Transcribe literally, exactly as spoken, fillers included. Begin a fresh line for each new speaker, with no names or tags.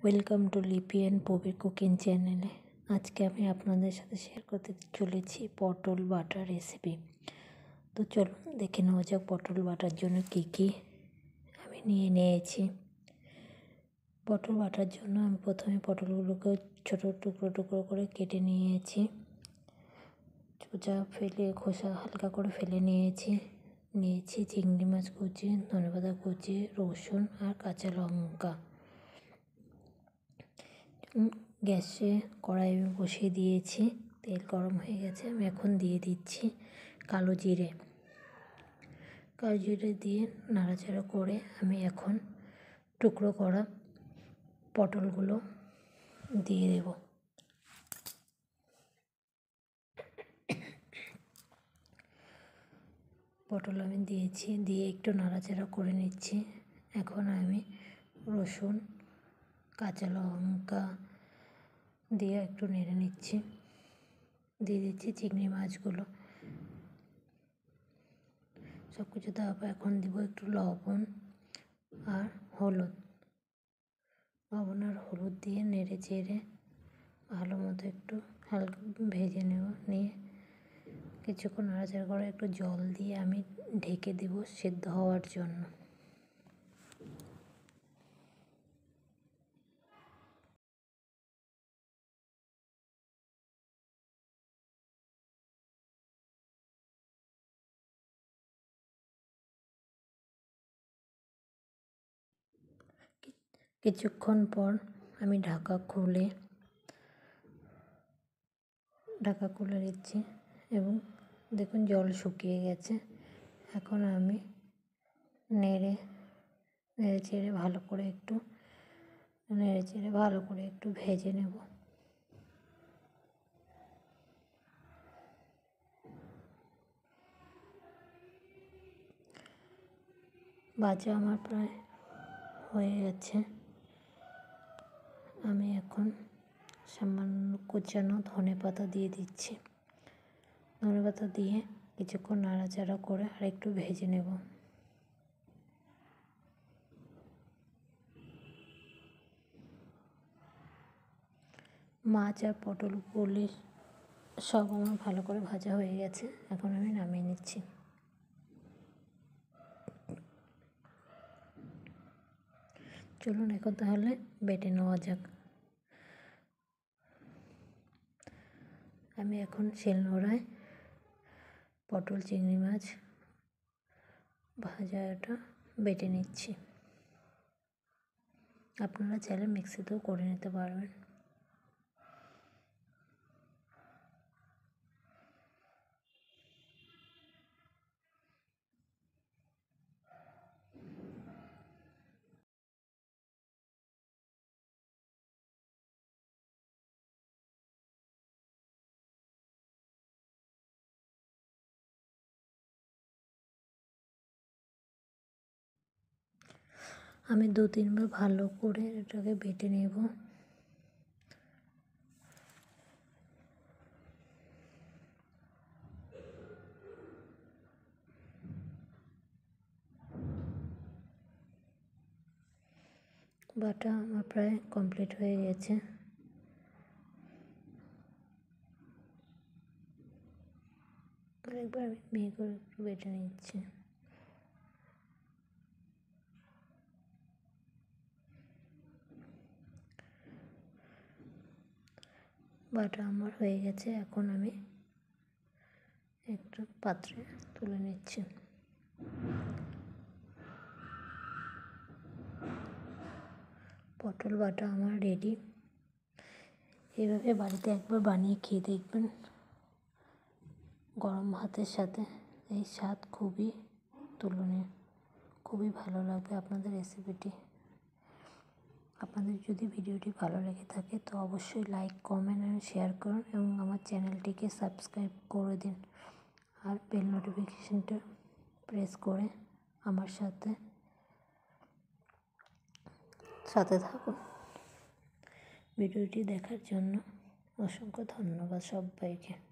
Welcome to Lipi and পবির cooking চ্যানেলে। আজকে আমি আপনাদের সাথে শেয়ার করতে চলেছি পটল বাটা রেসিপি। তো চলুন দেখে নেওয়া যাক পটল বাটার জন্য কী কী আমি নিয়ে নিয়েছি। পটল বাটার জন্য আমি প্রথমে পটলগুলোকে ছোটো টুকরো টুকরো করে কেটে নিয়েছি, চোচা ফেলে খোসা হালকা করে ফেলে নিয়েছি। নিয়েছি চিংড়ি মাছ কুচি, ধনেপাতা কুচি, রসুন আর কাঁচা লঙ্কা। গ্যাসে কড়াই বসিয়ে দিয়েছি, তেল গরম হয়ে গেছে। আমি এখন দিয়ে দিচ্ছি কালো জিরে। কালো জিরে দিয়ে নাড়াচাড়া করে আমি এখন টুকরো করা পটলগুলো দিয়ে দেব। পটল আমি দিয়েছি, দিয়ে একটু নাড়াচাড়া করে নিচ্ছি। এখন আমি রসুন কাঁচা লঙ্কা দিয়ে একটু নেড়ে নিচ্ছি। দিয়ে দিচ্ছি চিংড়ি মাছগুলো, সব কিছু দেওয়ার পর এখন দিব একটু লবণ আর হলুদ। লবণ আর হলুদ দিয়ে নেড়ে চেড়ে ভালো মতো একটু হালকা ভেজে নেব। নিয়ে কিছুক্ষণ নাড়াচাড়া করে একটু জল দিয়ে আমি ঢেকে দেব সেদ্ধ হওয়ার জন্য। কিছুক্ষণ পর আমি ঢাকা খুলে ঢাকা খুলে দিচ্ছি এবং দেখুন জল শুকিয়ে গেছে। এখন আমি নেড়ে নেড়ে চেড়ে ভালো করে একটু নেড়ে চেড়ে ভালো করে একটু ভেজে নেব। ভাজা আমার প্রায় হয়ে গেছে। আমি এখন সামান্য কুচানো ধনে পাতা দিয়ে দিচ্ছি। ধনে পাতা দিয়ে কিছুক্ষণ নাড়াচাড়া করে আর একটু ভেজে নেব। মাছ আর পটলগুলি সব আমার ভালো করে ভাজা হয়ে গেছে। এখন আমি নামিয়ে নিচ্ছি। চলুন এখন তাহলে বেটে নেওয়া যাক। আমি এখন শিলনোড়ায় পটল চিংড়ি মাছ ভাজাটা বেটে নিচ্ছি। আপনারা চাইলে মিক্সিতেও করে নিতে পারবেন। আমি দু তিনবার ভালো করে এটাকে বেটে নেব। বাটা আমার প্রায় কমপ্লিট হয়ে গেছে। আরেকবার আমি মিহি করে একটু বেটে নিচ্ছি। বাটা আমার হয়ে গেছে। এখন আমি একটু পাত্রে তুলে নিচ্ছি। পটল বাটা আমার রেডি। এভাবে বাড়িতে একবার বানিয়ে খেয়ে দেখবেন। গরম ভাতের সাথে এই স্বাদ খুবই তুলনীয়, খুবই ভালো লাগবে আপনাদের রেসিপিটি। আপনাদের যদি ভিডিওটি ভালো লেগে থাকে তো অবশ্যই লাইক কমেন্ট এবং শেয়ার করুন এবং আমার চ্যানেলটিকে সাবস্ক্রাইব করে দিন আর বেল নোটিফিকেশনটা প্রেস করে আমার সাথে সাথে থাকুন। ভিডিওটি দেখার জন্য অসংখ্য ধন্যবাদ সবাইকে।